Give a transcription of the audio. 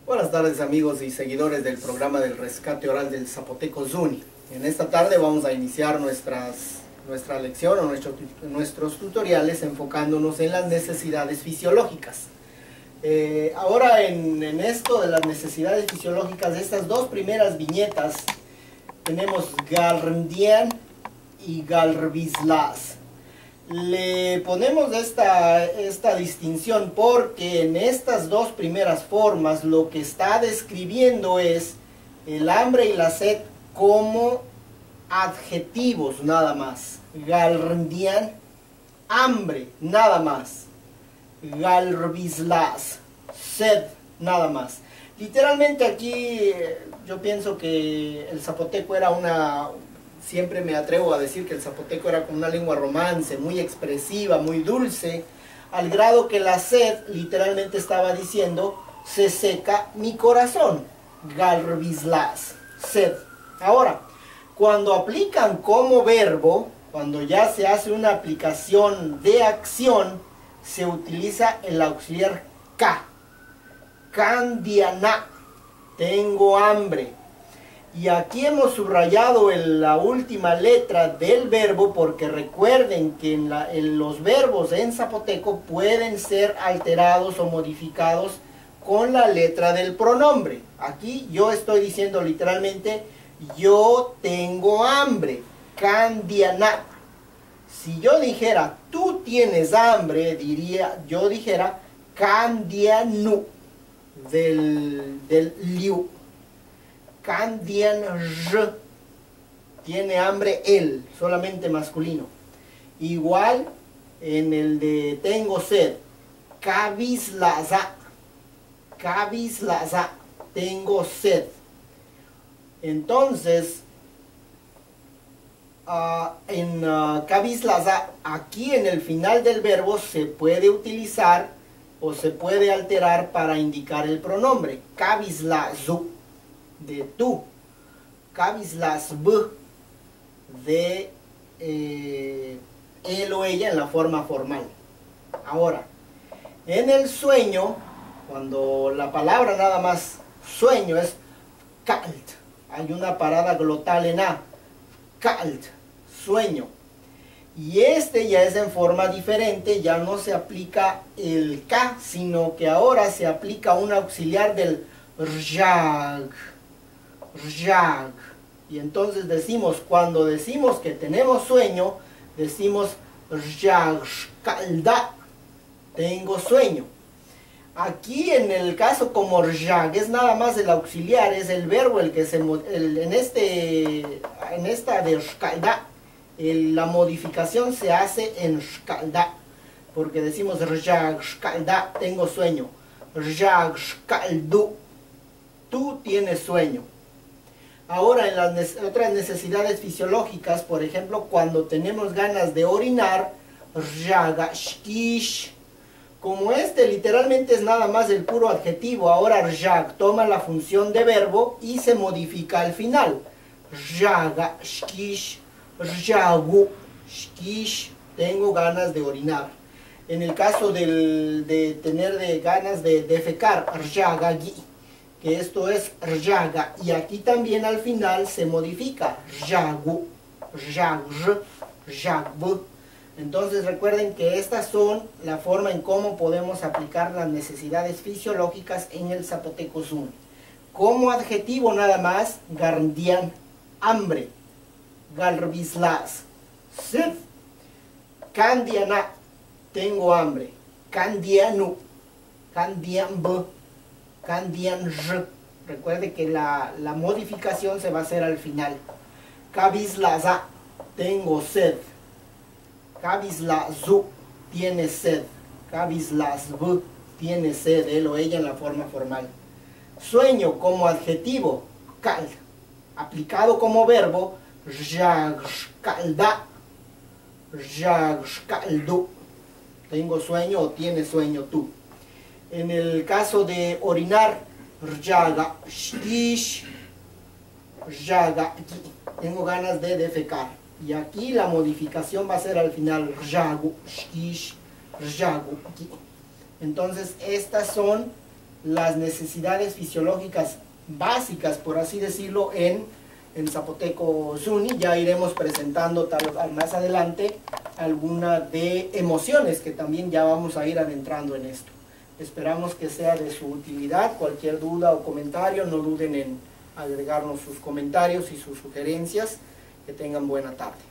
Buenas tardes amigos y seguidores del programa del rescate oral del Zapoteco Zuni. En esta tarde vamos a iniciar nuestra lección o nuestros tutoriales enfocándonos en las necesidades fisiológicas. Ahora en esto de las necesidades fisiológicas, de estas dos primeras viñetas tenemos Galrndien y Galrbislas. Le ponemos esta distinción porque en estas dos primeras formas lo que está describiendo es el hambre y la sed como adjetivos nada más. Galrndien, hambre, nada más. Galrbislas, sed, nada más. Literalmente aquí yo pienso que el zapoteco era siempre me atrevo a decir que el zapoteco era como una lengua romance, muy expresiva, muy dulce, al grado que la sed literalmente estaba diciendo, se seca mi corazón. Galrbislas, sed. Ahora, cuando aplican como verbo, cuando ya se hace una aplicación de acción, se utiliza el auxiliar ka. Candiana, tengo hambre. Y aquí hemos subrayado la última letra del verbo porque recuerden que los verbos en zapoteco pueden ser alterados o modificados con la letra del pronombre. Aquí yo estoy diciendo literalmente, yo tengo hambre. Candiana. Si yo dijera, tú tienes hambre, yo dijera, candianu, del liu. Candian r, tiene hambre él, solamente masculino. Igual en el de tengo sed, kabislaza, tengo sed. Entonces, en kabislaza, aquí en el final del verbo se puede utilizar o se puede alterar para indicar el pronombre. Kabislazu, de tú. Kabislasb, de él o ella en la forma formal. Ahora, en el sueño, cuando la palabra nada más sueño es kalt, hay una parada glotal en A, kalt, sueño. Y este ya es en forma diferente, ya no se aplica el K, sino que ahora se aplica un auxiliar del rjag. Rjag. Y entonces decimos, cuando decimos que tenemos sueño, decimos rjag kalda, tengo sueño. Aquí en el caso como rjag es nada más el auxiliar, es el verbo el que en esta de rjkalda, la modificación se hace en rjkalda, porque decimos rjag kalda, tengo sueño. Rjag kaldu, tú tienes sueño. Ahora en las otras necesidades fisiológicas, por ejemplo, cuando tenemos ganas de orinar, rjaga shkish. Como literalmente es nada más el puro adjetivo, ahora rjag toma la función de verbo y se modifica al final. Rjaga shkish, rjagu shkish, tengo ganas de orinar. En el caso de tener ganas de defecar, rjaga gi, que esto es rjaga, y aquí también al final se modifica rjagu, rjagr, rjagb. Entonces recuerden que estas son la forma en cómo podemos aplicar las necesidades fisiológicas en el zapoteco zuni. Como adjetivo nada más, garndian, hambre. Galrbislas, sed. Candiana, tengo hambre. Candianu, candianb, candianr. Recuerde que la modificación se va a hacer al final. Kabislaza, tengo sed. Kabislazu, tiene sed. Kabislazb, tiene sed, él o ella en la forma formal. Sueño como adjetivo, kal. Aplicado como verbo, rjagkalda, rjagkaldu. Tengo sueño o tienes sueño tú. En el caso de orinar, rjaga shkish, rjaga gi. Tengo ganas de defecar. Y aquí la modificación va a ser al final rjagu shkish, rjagu gi. Entonces estas son las necesidades fisiológicas básicas, por así decirlo, en zapoteco Zuni. Ya iremos presentando más adelante alguna de emociones que también ya vamos a ir adentrando en esto. Esperamos que sea de su utilidad. Cualquier duda o comentario, no duden en agregarnos sus comentarios y sus sugerencias. Que tengan buena tarde.